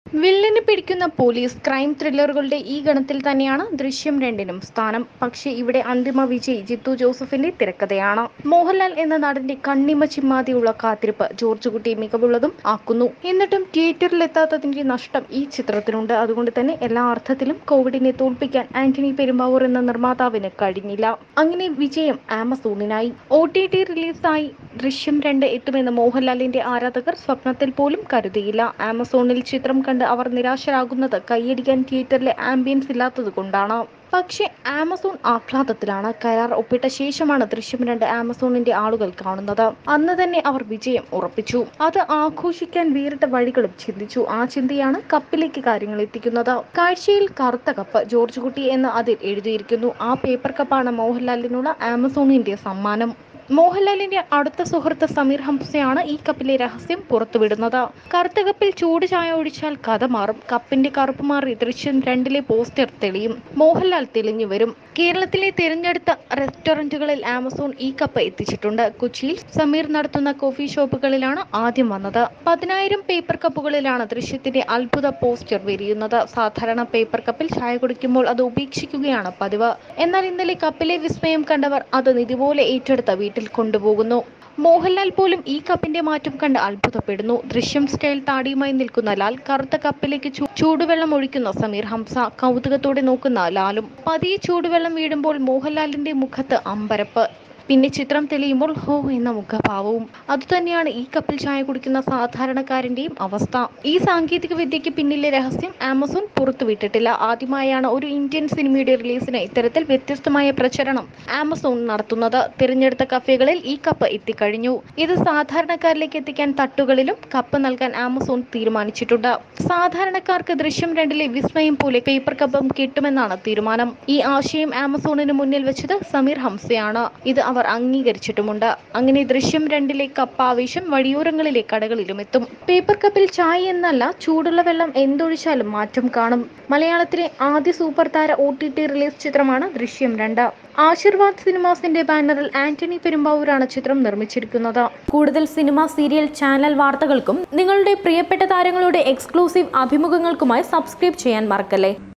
വില്ലനെ പിടിക്കുന്ന police crime ത്രില്ലറുകളുടെ ഈ ഗണത്തിൽ തന്നെയാണ് ദൃശ്യം 2-നും സ്ഥാനം. പക്ഷേ ഇവിടെ അന്തിമ വിജയ് ജിത്തു ജോസഫിന്റെ തിരക്കഥയാണ്. മോഹൻലാൽ എന്ന നടന്റെ കണ്ണിമ ചിമ്മാതെയുള്ള കാത്തിരിപ്പ് ജോർജുകുട്ടി മികവുള്ളതും ആക്കുന്നു. എന്നിട്ടും തിയേറ്ററിലെത്താത്തതിന്റെ നഷ്ടം ഈ ചിത്രത്തിനുണ്ട്. അതുകൊണ്ട് തന്നെ എല്ലാ അർത്ഥത്തിലും കോവിഡിനെ തോൽപ്പിക്കാൻ ആന്റണി പെരുമ്പാവൂർ എന്ന നിർമ്മാതാവിന് കഴിഞ്ഞില്ല. അങ്ങനെ വിജയം ആമസോണിനായി. OTT റിലീസായി ദൃശ്യം 2 എത്തുമെന്ന് മോഹൻലാലിന്റെ ആരാധകർ സ്വപ്നത്തിൽ പോലും കരുതിയില്ല. ആമസോണിൽ ചിത്രം കണ്ട് അവർ നിരാശരാകുന്നത് കൈയടിക്കാൻ തിയേറ്ററിലെ ആംബിയൻസ് ഇല്ലാത്തത് കൊണ്ടാണ്. പക്ഷേ ആമസോൺ ആഹ്ലാദത്തിലാണ്. കരാർ ഒപ്പിട്ട ശേഷമാണ് ദൃശ്യം 2 ആമസോണിന്റെ ആളുകൾ കാണുന്നത്. അന്ന് തന്നെ അവർ വിജയം ഉറപ്പിച്ചു. അത് ആഘോഷിക്കാൻ വേറിട്ട വഴികളും ചിന്തിച്ചു. ആ ചിന്തയാണ് കപ്പിലേക്ക് കാര്യങ്ങൾ എത്തിക്കുന്നത്. കാഴ്ചയിൽ കറുത്ത കപ്പ് ജോർജുകുട്ടി എന്ന് അതിൽ എഴുതിയിരിക്കുന്നു. ആ പേപ്പർ കപ്പാണ് മോഹൻലാലിനുള്ള ആമസോണിന്റെ സമ്മാനം. മോഹൻലാലിന്റെ അടുത്ത സുഹൃത്ത് സമീർ ഹംസയാണ് ഈ കപ്പിലെ രഹസ്യം പുറത്തുവിടുന്നത്. കറുത്ത കപ്പിൽ ചൂട് ചായ ഒഴിച്ചാൽ കഥ മാറും. കപ്പിന്റെ കറുപ്പ് മാറി ദൃശ്യം 2-ലെ പോസ്റ്റർ തെളിയും. മോഹൻലാൽ തെളിഞ്ഞു വരും. കേരളത്തിലെ തിരഞ്ഞെടുത്ത റെസ്റ്റോറന്റുകളിൽ ആമസോൺ ഈ കപ്പ് എത്തിച്ചിട്ടുണ്ട്. കൊച്ചിയിൽ സമീർ നടത്തുന്ന കോഫി ഷോപ്പുകളിലാണ് ആദ്യം വന്നത്. 10,000 പേപ്പർ കപ്പുകളിലാണ് ദൃശ്യത്തിന്റെ അത്ഭുത പോസ്റ്റർ വിരിയുന്നത്. സാധാരണ പേപ്പർ കപ്പിൽ ചായ കുടിക്കുമ്പോൾ അത് ഉപേക്ഷിക്കുകയാണ് പതിവ്. എന്നാൽ ഇന്നലെ കപ്പിലെ വിസ്മയം കണ്ടവർ അത് നിധി പോലെ ഏറ്റെടുത്ത വീട്ടിൽ കൊണ്ടുപോകുന്നു. മോഹൻലാൽ പോലും ഈ കപ്പിന്റെ മാറ്റം കണ്ട് അത്ഭുതപ്പെടുന്നു. ദൃശ്യം സ്റ്റൈൽ താടിയുമായി നിൽക്കുന്ന ലാൽ, കറുത്ത കപ്പിലേക്ക് ചൂടുവെള്ളം ഒഴിക്കുന്ന സമീർ ഹംസ, കൗതുകത്തോടെ നോക്കുന്ന ലാലും. പതിയെ ചൂടുവെള്ളം വീഴുമ്പോൾ മോഹൻലാലിന്റെ മുഖത്ത് അമ്പരപ്പ്. പിന്നെ ചിത്രം തെളിയുമ്പോൾ ഹോ എന്ന മുഖഭാവവും. അതുതന്നെയാണ് ഈ കപ്പിൽ ചായ കുടിക്കുന്ന സാധാരണക്കാരന്റെയും അവസ്ഥ. ഈ സാങ്കേതിക വിദ്യയ്ക്ക് പിന്നിലെ രഹസ്യം ആമസോൺ പുറത്തുവിട്ടിട്ടില്ല. ആദ്യമായാണ് ഒരു ഇന്ത്യൻ സിനിമയുടെ റിലീസിന് ഇത്തരത്തിൽ വ്യത്യസ്തമായ പ്രചരണം ആമസോൺ നടത്തുന്നത്. തിരഞ്ഞെടുത്ത കഫേകളിൽ ഈ കപ്പ് എത്തിക്കഴിഞ്ഞു. ഇത് സാധാരണക്കാരിലേക്ക് എത്തിക്കാൻ തട്ടുകളിലും കപ്പ് നൽകാൻ ആമസോൺ തീരുമാനിച്ചിട്ടുണ്ട്. സാധാരണക്കാർക്ക് ദൃശ്യം 2-ലെ വിസ്മയം പോലെ പേപ്പർ കപ്പും കിട്ടുമെന്നാണ് തീരുമാനം. ഈ ആശയം ആമസോണിന് മുന്നിൽ വെച്ചത് സമീർ ഹംസയാണ്. ഇത് അവർ അംഗീകരിച്ചിട്ടുമുണ്ട്. അങ്ങനെ ദൃശ്യം 2-ലെ കപ്പാവേശം വഴിയോരങ്ങളിലെ കടകളിലും എത്തും. പേപ്പർ കപ്പിൽ ചായ എന്നല്ല, ചൂടുള്ള വെള്ളം എന്തൊഴിച്ചാലും മാറ്റം കാണും. മലയാളത്തിലെ ആദ്യ സൂപ്പർ താര OTT റിലീസ് ചിത്രമാണ് ദൃശ്യം 2. ആശീർവാദ് സിനിമാസിന്റെ ബാനറിൽ ആന്റണി പെരുമ്പാവൂരാണ് ചിത്രം നിർമ്മിച്ചിരിക്കുന്നത്. കൂടുതൽ സിനിമ, സീരിയൽ, ചാനൽ വാർത്തകൾക്കും നിങ്ങളുടെ പ്രിയപ്പെട്ട താരങ്ങളുടെ എക്സ്ക്ലൂസീവ് അഭിമുഖങ്ങൾക്കുമായി സബ്സ്ക്രൈബ് ചെയ്യാൻ മറക്കല്ലേ.